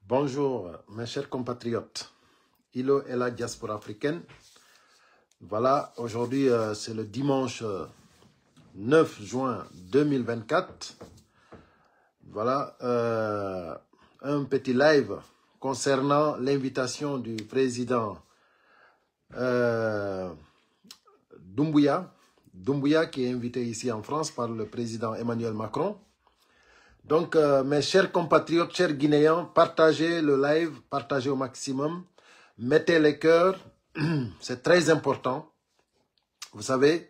Bonjour mes chers compatriotes, Ilo et la diaspora africaine. Voilà, aujourd'hui c'est le dimanche 9 juin 2024. Voilà, un petit live concernant l'invitation du président Doumbouya qui est invité ici en France par le président Emmanuel Macron. Donc, mes chers compatriotes, chers Guinéens, partagez le live, partagez au maximum, mettez les cœurs, c'est très important. Vous savez,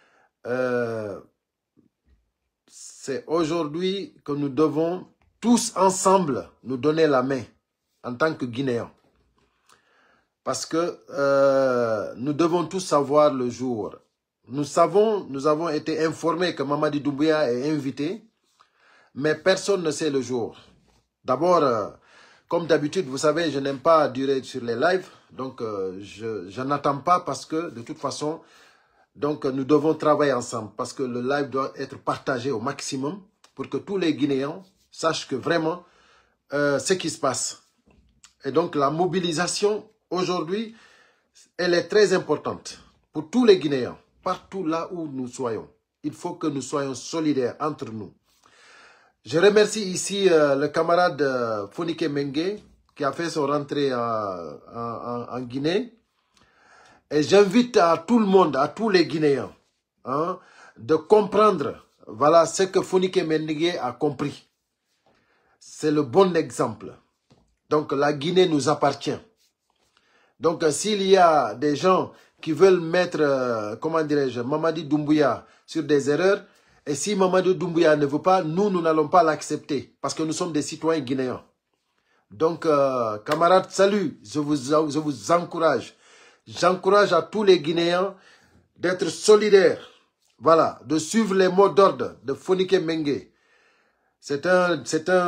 c'est aujourd'hui que nous devons tous ensemble nous donner la main en tant que Guinéens. Parce que nous devons tous savoir le jour. Nous avons été informés que Mamadi Doumbouya est invité, mais personne ne sait le jour. D'abord, comme d'habitude, vous savez, je n'aime pas durer sur les lives. Donc, je n'attends pas parce que, de toute façon, donc, nous devons travailler ensemble. Parce que le live doit être partagé au maximum pour que tous les Guinéens sachent que vraiment, ce qui se passe. Et donc, la mobilisation, aujourd'hui, elle est très importante pour tous les Guinéens, partout là où nous soyons. Il faut que nous soyons solidaires entre nous. Je remercie ici le camarade Fonike Mengue qui a fait son rentrée en Guinée. Et j'invite à tout le monde, à tous les Guinéens, hein, de comprendre voilà, ce que Fonike Mengue a compris. C'est le bon exemple. Donc la Guinée nous appartient. Donc s'il y a des gens qui veulent mettre, comment dirais-je, Mamadi Doumbouya sur des erreurs, et si Mamadi Doumbouya ne veut pas, nous n'allons pas l'accepter. Parce que nous sommes des citoyens guinéens. Donc, camarades, salut. Je vous encourage. J'encourage à tous les Guinéens d'être solidaires. Voilà, de suivre les mots d'ordre de Fonike Mengue. C'est un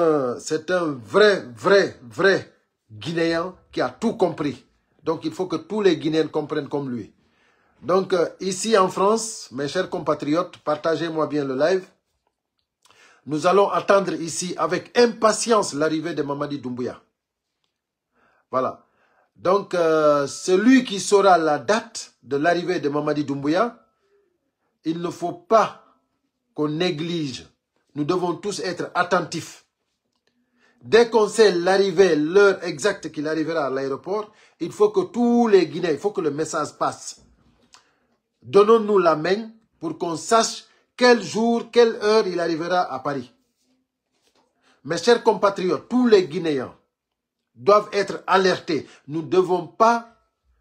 vrai Guinéen qui a tout compris. Donc, il faut que tous les Guinéens comprennent comme lui. Donc, ici en France, mes chers compatriotes, partagez-moi bien le live. Nous allons attendre ici avec impatience l'arrivée de Mamadi Doumbouya. Voilà. Donc, celui qui saura la date de l'arrivée de Mamadi Doumbouya, il ne faut pas qu'on néglige. Nous devons tous être attentifs. Dès qu'on sait l'arrivée, l'heure exacte qu'il arrivera à l'aéroport, il faut que tous les Guinéens, il faut que le message passe. Donnons-nous la main pour qu'on sache quel jour, quelle heure il arrivera à Paris. Mes chers compatriotes, tous les Guinéens doivent être alertés. Nous ne devons pas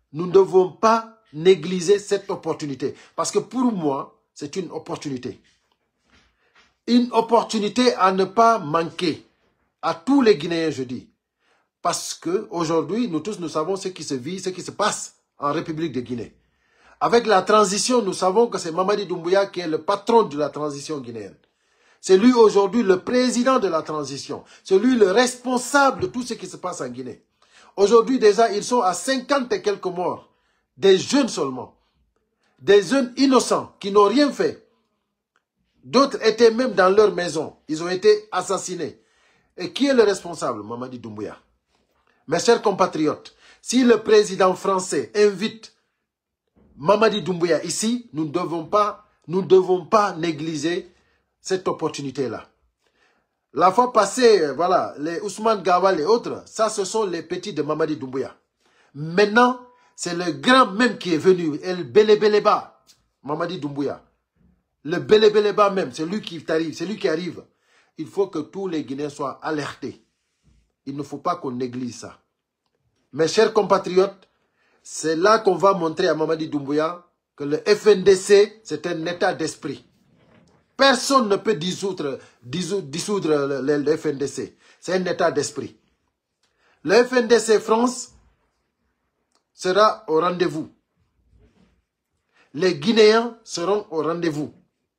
négliger cette opportunité. Parce que pour moi, c'est une opportunité. Une opportunité à ne pas manquer. À tous les Guinéens, je dis. Parce qu'aujourd'hui, nous tous, nous savons ce qui se vit, ce qui se passe en République de Guinée. Avec la transition, nous savons que c'est Mamadi Doumbouya qui est le patron de la transition guinéenne. C'est lui aujourd'hui le président de la transition. C'est lui le responsable de tout ce qui se passe en Guinée. Aujourd'hui déjà, ils sont à 50 et quelques morts. Des jeunes seulement. Des jeunes innocents qui n'ont rien fait. D'autres étaient même dans leur maison. Ils ont été assassinés. Et qui est le responsable? Mamadi Doumbouya. Mes chers compatriotes, si le président français invite Mamadi Doumbouya ici, nous ne devons pas négliger cette opportunité-là. La fois passée, voilà, les Ousmane Gawal et autres, ça ce sont les petits de Mamadi Doumbouya. Maintenant, c'est le grand même qui est venu, El Belebeleba, Mamadi Doumbouya. Le Belebeleba même, c'est lui qui arrive. Il faut que tous les Guinéens soient alertés. Il ne faut pas qu'on néglige ça. Mes chers compatriotes, c'est là qu'on va montrer à Mamadi Doumbouya que le FNDC, c'est un état d'esprit. Personne ne peut dissoudre le FNDC. C'est un état d'esprit. Le FNDC France sera au rendez-vous. Les Guinéens seront au rendez-vous.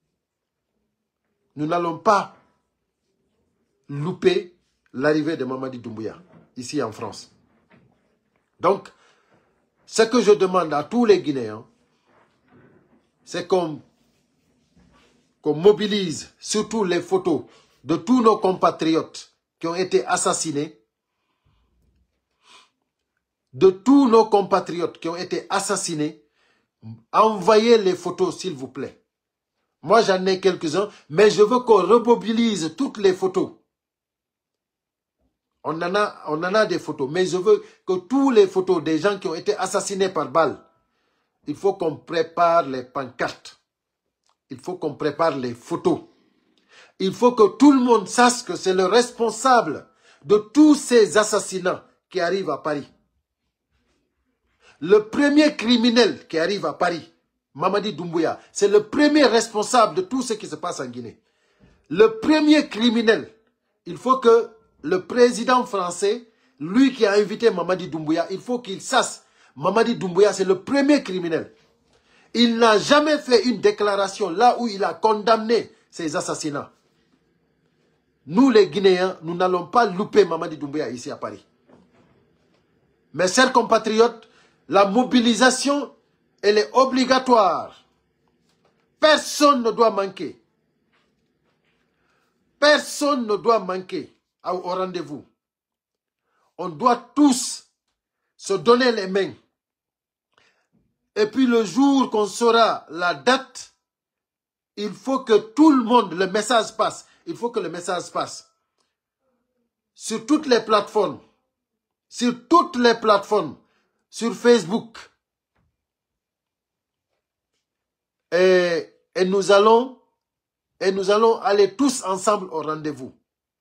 Nous n'allons pas louper l'arrivée de Mamadi Doumbouya ici en France. Donc, ce que je demande à tous les Guinéens, c'est qu'on mobilise surtout les photos de tous nos compatriotes qui ont été assassinés de tous nos compatriotes qui ont été assassinés, envoyez les photos, s'il vous plaît. Moi, j'en ai quelques-uns, mais je veux qu'on remobilise toutes les photos. On en a des photos, mais je veux que toutes les photos des gens qui ont été assassinés par balle, il faut qu'on prépare les pancartes. Il faut qu'on prépare les photos. Il faut que tout le monde sache que c'est le responsable de tous ces assassinats qui arrivent à Paris. Le premier criminel qui arrive à Paris, Mamadi Doumbouya, c'est le premier responsable de tout ce qui se passe en Guinée. Le premier criminel, il faut que le président français, lui qui a invité Mamadi Doumbouya, il faut qu'il sache, Mamadi Doumbouya, c'est le premier criminel. Il n'a jamais fait une déclaration là où il a condamné ces assassinats. Nous les Guinéens, nous n'allons pas louper Mamadi Doumbouya ici à Paris. Mes chers compatriotes, la mobilisation, elle est obligatoire. Personne ne doit manquer. Personne ne doit manquer au rendez-vous. On doit tous se donner les mains. Et puis le jour qu'on saura la date, il faut que tout le monde, le message passe. Il faut que le message passe. Sur toutes les plateformes. Sur toutes les plateformes. Sur Facebook. Et nous allons aller tous ensemble au rendez-vous.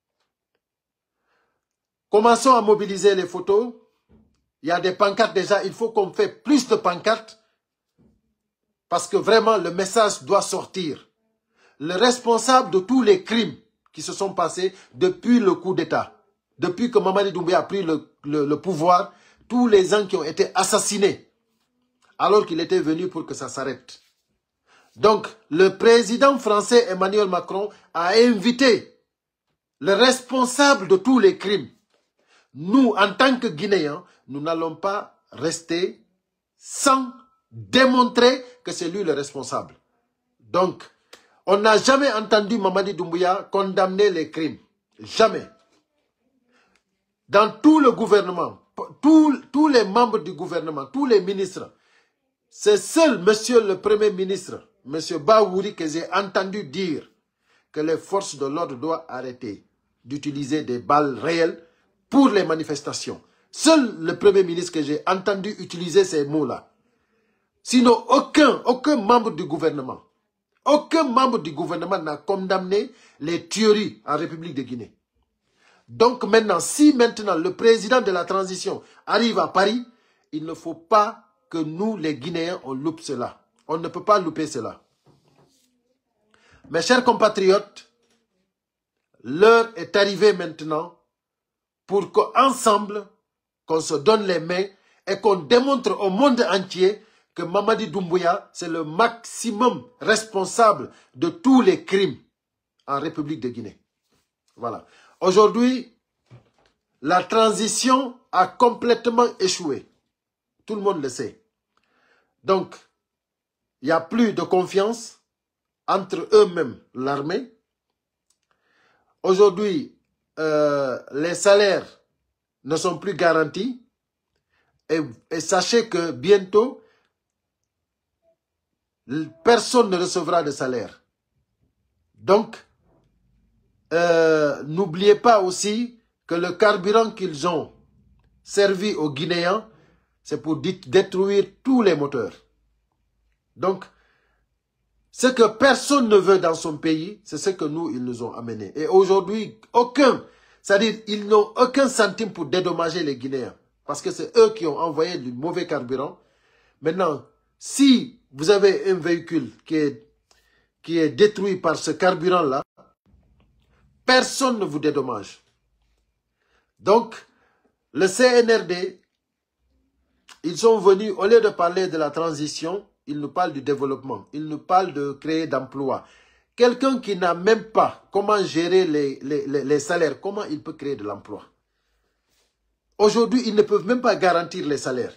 Commençons à mobiliser les photos. Il y a des pancartes déjà. Il faut qu'on fasse plus de pancartes. Parce que vraiment, le message doit sortir. Le responsable de tous les crimes qui se sont passés depuis le coup d'État, depuis que Mamadi Doumbouya a pris le pouvoir, tous les gens qui ont été assassinés, alors qu'il était venu pour que ça s'arrête. Donc, le président français Emmanuel Macron a invité le responsable de tous les crimes. Nous, en tant que Guinéens, nous n'allons pas rester sans démontrer que c'est lui le responsable. Donc, on n'a jamais entendu Mamadi Doumbouya condamner les crimes. Jamais. Dans tout le gouvernement, tous les membres du gouvernement, tous les ministres, c'est seul monsieur le Premier ministre, monsieur Bawouri, que j'ai entendu dire que les forces de l'ordre doivent arrêter d'utiliser des balles réelles pour les manifestations. Seul le Premier ministre que j'ai entendu utiliser ces mots-là. Sinon, aucun membre du gouvernement. Aucun membre du gouvernement n'a condamné les tueries en République de Guinée. Donc maintenant, si maintenant le président de la transition arrive à Paris, il ne faut pas que nous, les Guinéens, on loupe cela. On ne peut pas louper cela. Mes chers compatriotes, l'heure est arrivée maintenant pour qu'ensemble, qu'on se donne les mains et qu'on démontre au monde entier que Mamadi Doumbouya, c'est le maximum responsable de tous les crimes en République de Guinée. Voilà. Aujourd'hui, la transition a complètement échoué. Tout le monde le sait. Donc, il n'y a plus de confiance entre eux-mêmes, l'armée. Aujourd'hui, les salaires ne sont plus garantis. Et sachez que bientôt, personne ne recevra de salaire. Donc, n'oubliez pas aussi que le carburant qu'ils ont servi aux Guinéens, c'est pour détruire tous les moteurs. Donc, ce que personne ne veut dans son pays, c'est ce que nous, ils nous ont amené. Et aujourd'hui, c'est-à-dire, ils n'ont aucun centime pour dédommager les Guinéens. Parce que c'est eux qui ont envoyé du mauvais carburant. Maintenant, si vous avez un véhicule qui est détruit par ce carburant-là, personne ne vous dédommage. Donc, le CNRD, ils sont venus, au lieu de parler de la transition, ils nous parlent du développement. Ils nous parlent de créer d'emplois. Quelqu'un qui n'a même pas comment gérer les salaires, comment il peut créer de l'emploi? Aujourd'hui, ils ne peuvent même pas garantir les salaires.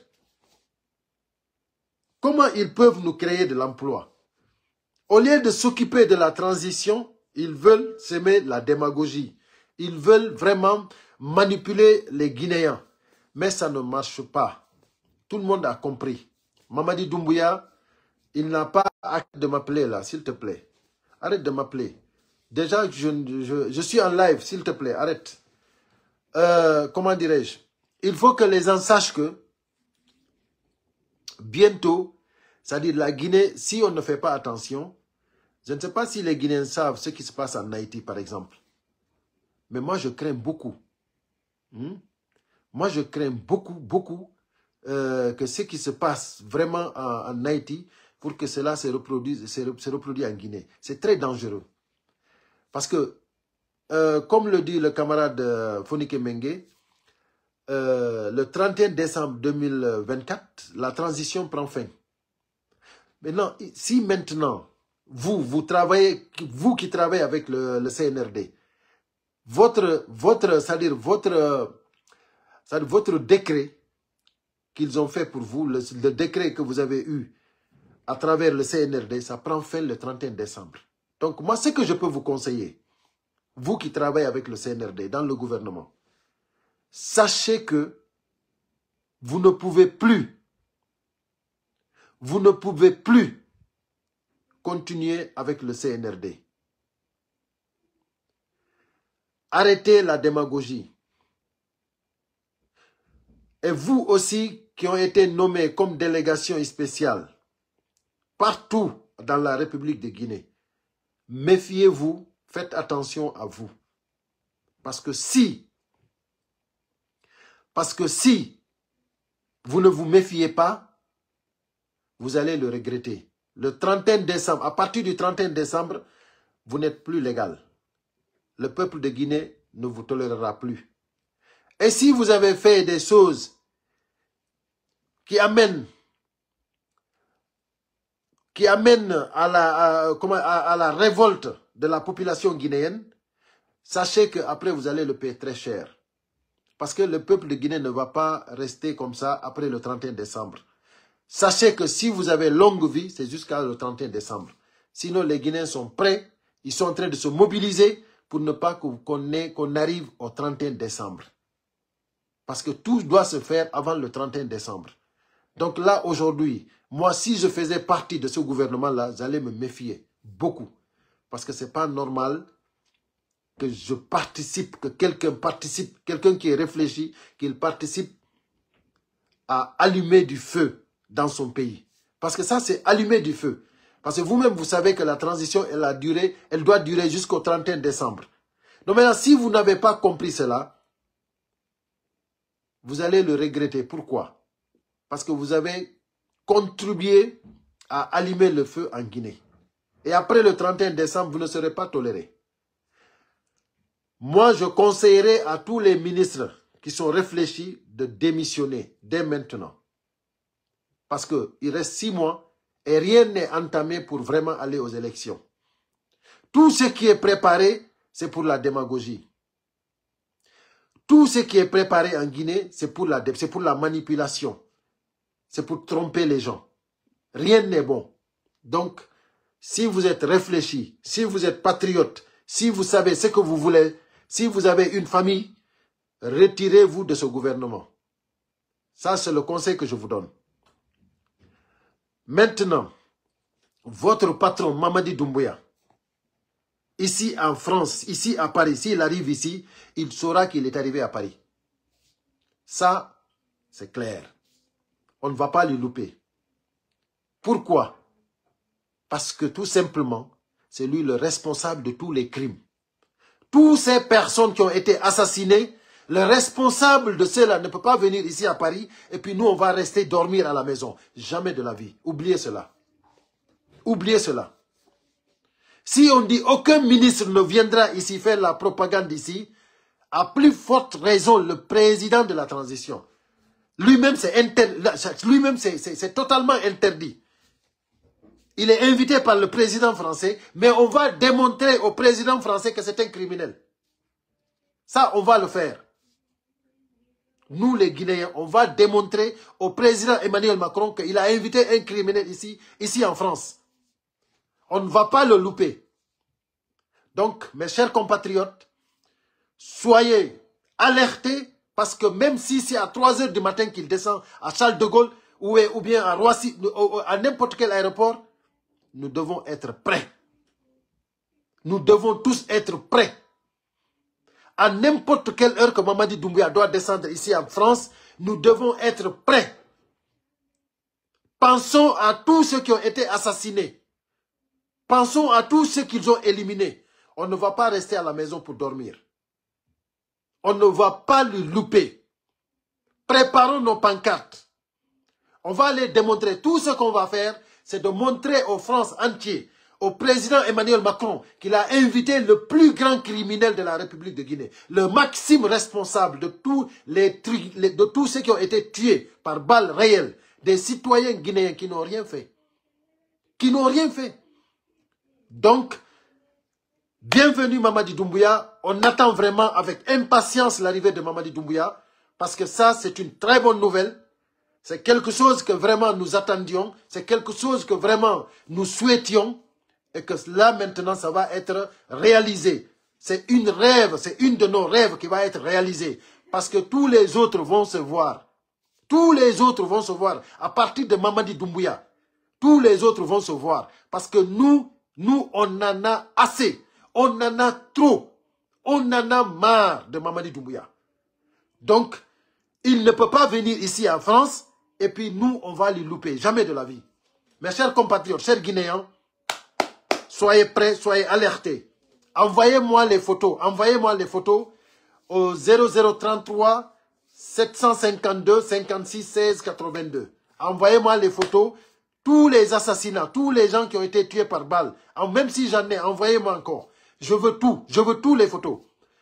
Comment ils peuvent nous créer de l'emploi? Au lieu de s'occuper de la transition, ils veulent semer la démagogie. Ils veulent vraiment manipuler les Guinéens. Mais ça ne marche pas. Tout le monde a compris. Mamadi Doumbouya, il n'a pas acte de m'appeler là, s'il te plaît. Arrête de m'appeler. Déjà, je suis en live, s'il te plaît, arrête. Comment dirais-je? Il faut que les gens sachent que bientôt, c'est-à-dire la Guinée, si on ne fait pas attention, je ne sais pas si les Guinéens savent ce qui se passe en Haïti, par exemple. Mais moi, je crains beaucoup. Moi, je crains beaucoup que ce qui se passe vraiment en Haïti, pour que cela se reproduise en Guinée. C'est très dangereux. Parce que, comme le dit le camarade Fonike Mengue, le 31 décembre 2024, la transition prend fin. Maintenant, si maintenant, vous travaillez, vous qui travaillez avec le CNRD, c'est-à-dire votre décret qu'ils ont fait pour vous, le décret que vous avez eu à travers le CNRD, ça prend fin le 31 décembre. Donc, moi, ce que je peux vous conseiller, vous qui travaillez avec le CNRD dans le gouvernement, sachez que vous ne pouvez plus continuer avec le CNRD. Arrêtez la démagogie. Et vous aussi qui ont été nommés comme délégation spéciale partout dans la République de Guinée, méfiez-vous, faites attention à vous. Parce que si vous ne vous méfiez pas, vous allez le regretter. Le 31 décembre, à partir du 31 décembre, vous n'êtes plus légal. Le peuple de Guinée ne vous tolérera plus. Et si vous avez fait des choses qui amènent à la révolte de la population guinéenne, sachez qu'après vous allez le payer très cher. Parce que le peuple de Guinée ne va pas rester comme ça après le 31 décembre. Sachez que si vous avez longue vie, c'est jusqu'à le 31 décembre. Sinon, les Guinéens sont prêts, ils sont en train de se mobiliser pour ne pas qu'on arrive au 31 décembre. Parce que tout doit se faire avant le 31 décembre. Donc là, aujourd'hui, moi, si je faisais partie de ce gouvernement-là, j'allais me méfier beaucoup. Parce que ce n'est pas normal que je participe, que quelqu'un participe, quelqu'un qui est réfléchi, qu'il participe à allumer du feu dans son pays. Parce que ça, c'est allumer du feu. Parce que vous-même, vous savez que la transition, elle doit durer jusqu'au 31 décembre. Donc maintenant, si vous n'avez pas compris cela, vous allez le regretter. Pourquoi? Parce que vous avez contribué à allumer le feu en Guinée. Et après le 31 décembre, vous ne serez pas toléré. Moi, je conseillerais à tous les ministres qui sont réfléchis de démissionner dès maintenant. Parce qu'il reste 6 mois et rien n'est entamé pour vraiment aller aux élections. Tout ce qui est préparé, c'est pour la démagogie. Tout ce qui est préparé en Guinée, c'est pour la manipulation. C'est pour tromper les gens. Rien n'est bon. Donc, si vous êtes réfléchi, si vous êtes patriote, si vous savez ce que vous voulez, si vous avez une famille, retirez-vous de ce gouvernement. Ça, c'est le conseil que je vous donne. Maintenant, votre patron, Mamadi Doumbouya, ici en France, ici à Paris, s'il arrive ici, il saura qu'il est arrivé à Paris. Ça, c'est clair. On ne va pas le louper. Pourquoi? Parce que tout simplement, c'est lui le responsable de tous les crimes. Toutes ces personnes qui ont été assassinées, le responsable de cela ne peut pas venir ici à Paris et puis nous, on va rester dormir à la maison. Jamais de la vie. Oubliez cela. Oubliez cela. Si on dit aucun ministre ne viendra ici faire la propagande ici, à plus forte raison le président de la transition. Lui-même, c'est totalement interdit. Il est invité par le président français, mais on va démontrer au président français que c'est un criminel. Ça, on va le faire. Nous, les Guinéens, on va démontrer au président Emmanuel Macron qu'il a invité un criminel ici en France. On ne va pas le louper. Donc, mes chers compatriotes, soyez alertés Parce que même si c'est à 3 h du matin qu'il descend à Charles de Gaulle ou bien à Roissy, à n'importe quel aéroport, nous devons être prêts. Nous devons tous être prêts. À n'importe quelle heure que Mamadi Doumbouya doit descendre ici en France, nous devons être prêts. Pensons à tous ceux qui ont été assassinés. Pensons à tous ceux qu'ils ont éliminés. On ne va pas rester à la maison pour dormir. On ne va pas le louper. Préparons nos pancartes. On va aller démontrer. Tout ce qu'on va faire, c'est de montrer aux France entières, au président Emmanuel Macron, qu'il a invité le plus grand criminel de la République de Guinée, le maxime responsable de tous ceux qui ont été tués par balles réelles, des citoyens guinéens qui n'ont rien fait. Qui n'ont rien fait. Donc, bienvenue Mamadi Doumbouya. On attend vraiment avec impatience l'arrivée de Mamadi Doumbouya, parce que ça, c'est une très bonne nouvelle. C'est quelque chose que vraiment nous attendions. C'est quelque chose que vraiment nous souhaitions. Et que là, maintenant, ça va être réalisé. C'est une rêve, c'est une de nos rêves qui va être réalisée. Parce que tous les autres vont se voir. Tous les autres vont se voir. À partir de Mamadi Doumbouya, tous les autres vont se voir. Parce que nous, on en a assez. On en a trop. On en a marre de Mamadi Doumbouya. Donc, il ne peut pas venir ici en France. Et puis nous, on va les louper. Jamais de la vie. Mes chers compatriotes, chers Guinéens, soyez prêts, soyez alertés. Envoyez-moi les photos. Envoyez-moi les photos au 0033 752 56 16 82. Envoyez-moi les photos. Tous les assassinats, tous les gens qui ont été tués par balle. Même si j'en ai, envoyez-moi encore. Je veux tout. Je veux tous les photos.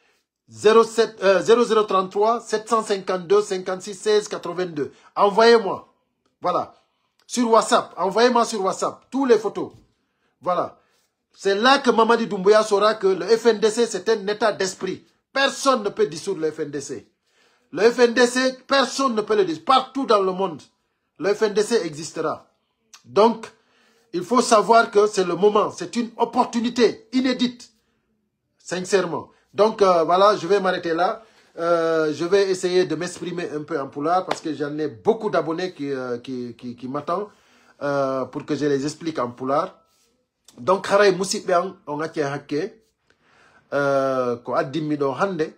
0033 752 56 16 82. Envoyez-moi. Voilà. Sur WhatsApp. Envoyez-moi sur WhatsApp. Tous les photos. Voilà. C'est là que Mamadi Doumbouya saura que le FNDC, c'est un état d'esprit. Personne ne peut dissoudre le FNDC. Le FNDC, personne ne peut le dissoudre. Partout dans le monde, le FNDC existera. Donc, il faut savoir que c'est le moment. C'est une opportunité inédite. Sincèrement. Donc, voilà, je vais m'arrêter là. Je vais essayer de m'exprimer un peu en pulaar parce que j'en ai beaucoup d'abonnés qui m'attendent pour que je les explique en pulaar. Donc, haray musidɓe an on acce hakke ko addimi ɗo hande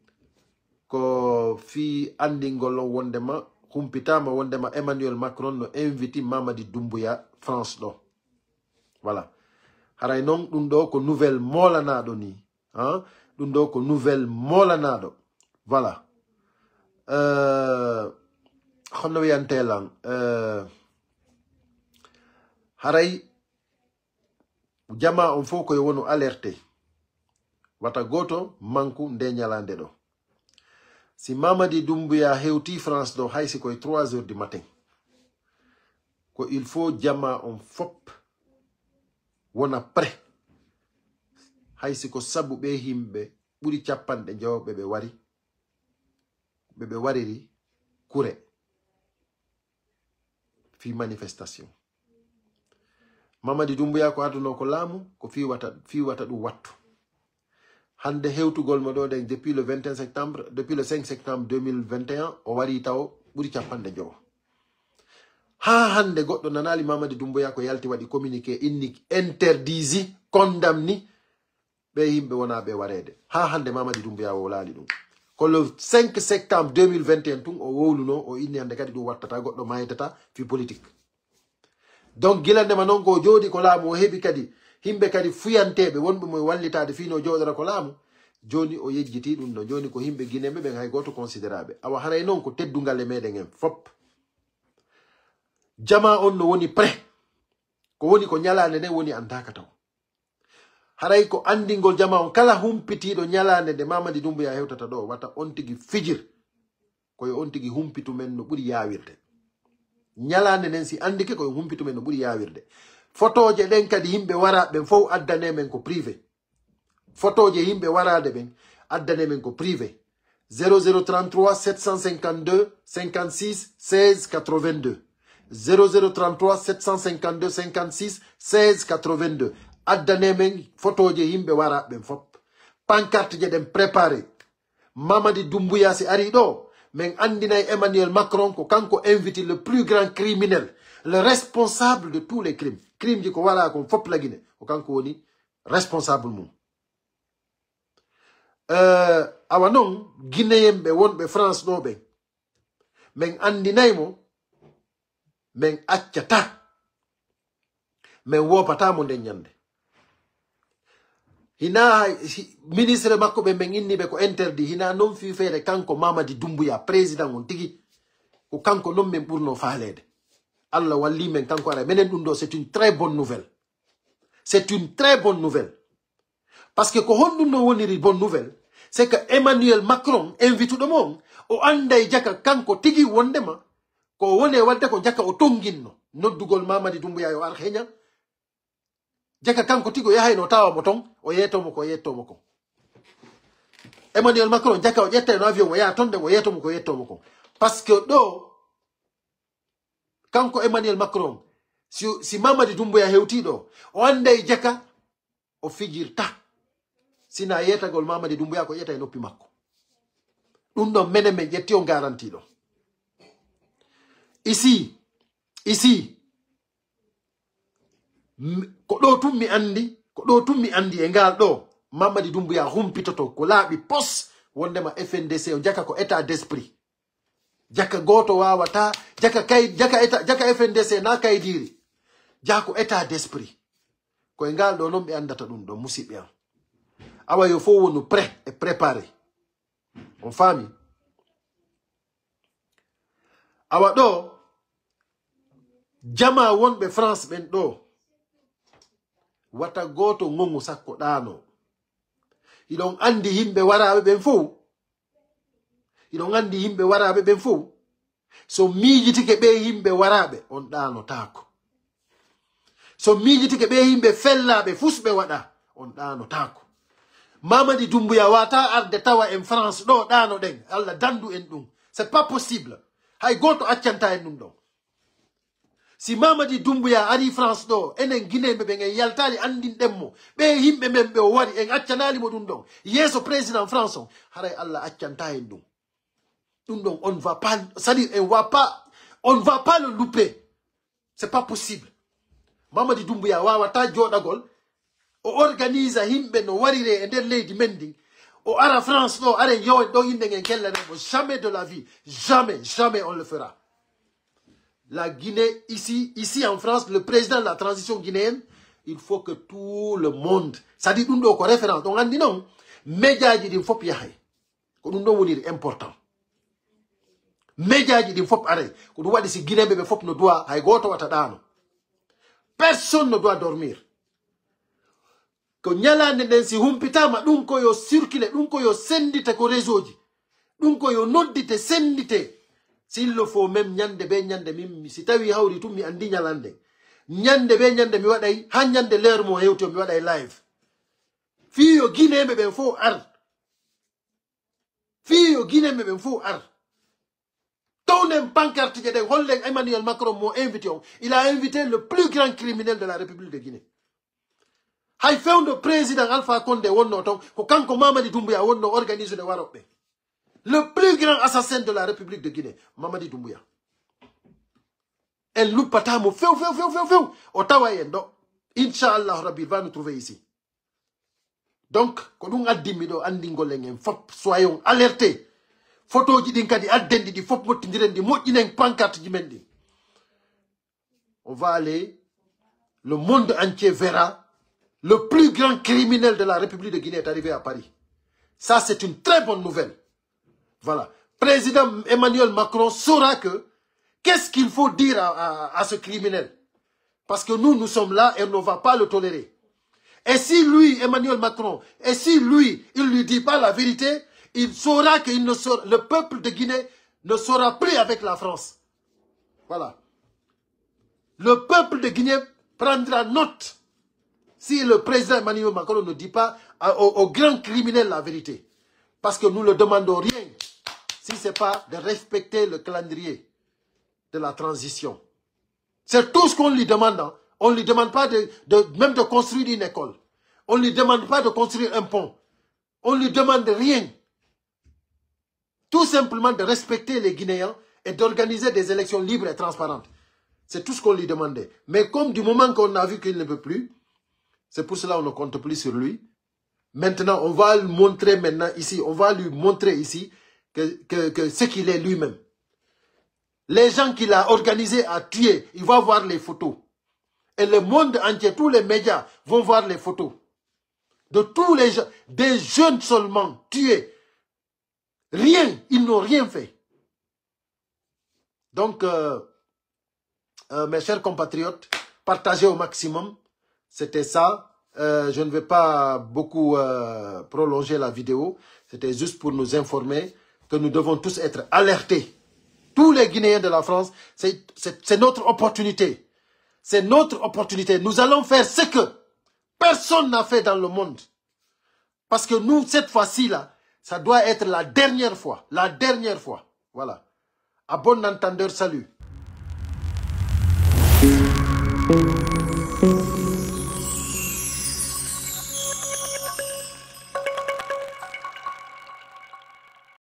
ko fi andingol on wondema humpitama wondema Emmanuel Macron no inviti Mamadi Doumbouya France ɗo. Voilà. Haray noon ɗum ɗo ko nouvelle molanaɗo ni. Hein? Ɗum ɗo ko nouvelle molanaɗo. Voilà. Honno wiyantelan haray jama on fof koye wonu alerté wata goto manku nde ñalande ɗo. Si Mamadi Doumbouya hewti France ɗo haysi koye 3 h du matin ko il faut jama on fop wona prêt haysi ko sabu ɓe himɓe ɓuri capanɗe jewɓe ɓe wari ɓe wariri kure fi manifestation. Mamadi Doumbouya ko aduno ko laamu ko fiwata ɗum wattu. Hande hewtugol mo ɗo depuis le 21 septembre, depuis le 5 septembre 2021 o wari taw ɓuri capanɗe jowo. Ha hande goɗɗo nanali Mamadi Doumbouya ko yalti waɗi communiqué inni interdisi condamni ɓe yimɓe wona ɓe warede. Ha hande Mamadi Doumbouya o laali ɗum. Ko le 5 septembre 2021 tun o wowluno o inni hande kadi ɗum wattata goɗɗo mayitata fi politique. Donc gilandema noon ko jooɗi ko laamu o heɓi kadi himɓe kadi fuyanteɓe wonɓe mo wallitade fino jooɗora ko laamu. Joni o yejjiti ɗum ɗo. Joni ko himɓe guineɓe ɓen hay goto considéraɓe. Awa haray noon ko teddungal e meɗen en fop. Jama on no woni prêt. Ko woni ko ñalande nde woni andaka taw. Haray ko andingol jama on kala humpitiɗo ñalande nde Mamadi Doumbouya hewtata ɗo wata on tigi fijir koyo on tigi humpitu men no ɓuri yawirde. Ñalande nden si andike koye humpitu men no ɓuri yawirde. Photoje ɗen kadi yimɓe wara ɓen fof addane men ko privé. Photoje yimɓe warade ɓen addane men ko privé. 0033 752 56 16 82. 0033 752 56 16 82. Addane men photoje yimɓe wara ɓen fop. Pancarte je ɗen préparé. Mamadi Doumbouya si ari ɗo Mais andinay Emmanuel Macron ko kanko invité le plus grand criminel, le responsable de tous les crimes. Crime di ko wala ko fop la Guinée, ko kanko woni responsable mum. Awa non Guinéen be wonbe France do be. Men andinay mo men accata. Men wopata mo den nyande. Hina ministre makko be men inni be ko interdit hina non fi fere kanko Mamadi Doumbouya président on tigi ko kanko non men burno faalede Allah walli men kanko ara menen dum do c'est une très bonne nouvelle. C'est une très bonne nouvelle. Parce que ko hondum no woniri bonne nouvelle, c'est que Emmanuel Macron invite do mom o anday jaka kanko tigi wondema ko wone wadde ko jaka o tonginno noddugol Mamadi Doumbouya yo ar henya jaka kanko tigo yahay no tawa mo ton o yettomo ko Emmanuel Macron jaka o jetta no avion o ya tonde o yettomo ko parce que do kanko Emmanuel Macron si Mamadi Doumbouya hewti do o ande jaka o fijirta sina yetagol Mamadi Doumbouya ko yeta e noppi makko dum do mene men jetti on garanti do ici ko do tummi andi e ngal do Mamadi Doumbouya humpitoto ko laabi pos wondema FNDC o jaka ko état d'esprit jaka goto wawata jaka FNDC na kaydiri jako état d'esprit ko e ngal do non be andata dum do musibbe am awa yo fo wonu prêt et préparé on famille awa do jama wonbe France ben do wata goto ngongu sakko dano idon andi himbe warabe ben fou so miijitike be himbe warabe on dano tako so miijitike be himbe fellabe fusbe wada on dano tako Mamadi Doumbouya wata arde tawa en France do dano den Allah dandu en dum c'est pas possible hay goto accanta en dum do si Mamadi Doumbouya ari France do enen Guinée be ngen yaltali andin demmo be himbe men be wari en accanali mo dum don yeso président France on haray Allah accanta en dum don on va pas c'est-à-dire on va pas le louper, c'est pas possible. Mamadi Doumbouya wawata jodagol o organise himbe no warire e der leydi mending o ara France do are yo do yinde ngen kellane mo jamais de la vie, jamais on le fera. La Guinée, ici en France, le président de la transition guinéenne, il faut que tout le monde, ça dit nous ko référence. Donc on dit non, média di fop yahay. Ko dum do woni important. Média di fop are. Ko dum wadi si Guinée be fop no doit hay goto wata dano. Personne ne doit dormir. Ko nyalande den si humpitama dum ko yo circuler, dum ko yo sendite ko réseau ji. Dum ko yo noddite sendite. S'il le faut même nyande be nyande mi si tawi hawri tum mi andi nyalande nyande be nyande mi waday ha nyande leer mo hewto mi waday live fiyo Guinée be ben fo ar tonem pancarte de hollen Emmanuel Macron mo invité il a invité le plus grand criminel de la République de Guinée hay fewndo président Alpha Condé wonno ton ko kanko Mamadi Doumbouya wonno organiser de warobe. Le plus grand assassin de la République de Guinée, Mamadi Doumbouya. Elle loupe pas mo feu. Ottawa yendo. Inch'Allah Rabbi va nous trouver ici. Donc, quand on a dit fop soyons alertés. Photo di kadi addendi di fop motindirendi mojinen pancarte di mendi. On va aller, le monde entier verra le plus grand criminel de la République de Guinée est arrivé à Paris. Ça c'est une très bonne nouvelle. Voilà. Président Emmanuel Macron saura que qu'est-ce qu'il faut dire à ce criminel. Parce que nous sommes là et on ne va pas le tolérer. Et si lui, Emmanuel Macron, il lui dit pas la vérité, il saura que le peuple de Guinée ne sera plus avec la France. Voilà. Le peuple de Guinée prendra note si le président Emmanuel Macron ne dit pas au grand criminel la vérité. Parce que nous ne demandons rien si ce n'est pas de respecter le calendrier de la transition. C'est tout ce qu'on lui demande. Hein. On ne lui demande pas même de construire une école. On ne lui demande pas de construire un pont. On ne lui demande rien. Tout simplement de respecter les Guinéens et d'organiser des élections libres et transparentes. C'est tout ce qu'on lui demandait. Mais comme du moment qu'on a vu qu'il ne peut plus, c'est pour cela qu'on ne compte plus sur lui. Maintenant, on va lui montrer maintenant ici, on va lui montrer ici que ce qu'il est lui-même. Les gens qu'il a organisés à tuer, il va voir les photos. Et le monde entier, tous les médias vont voir les photos. De tous les gens, des jeunes seulement tués. Rien, ils n'ont rien fait. Donc, mes chers compatriotes, partagez au maximum. C'était ça. Je ne vais pas beaucoup prolonger la vidéo. C'était juste pour nous informer que nous devons tous être alertés. Tous les Guinéens de la France, c'est notre opportunité. C'est notre opportunité. Nous allons faire ce que personne n'a fait dans le monde. Parce que nous, cette fois-ci, là, ça doit être la dernière fois. La dernière fois. Voilà. À bon entendeur, salut.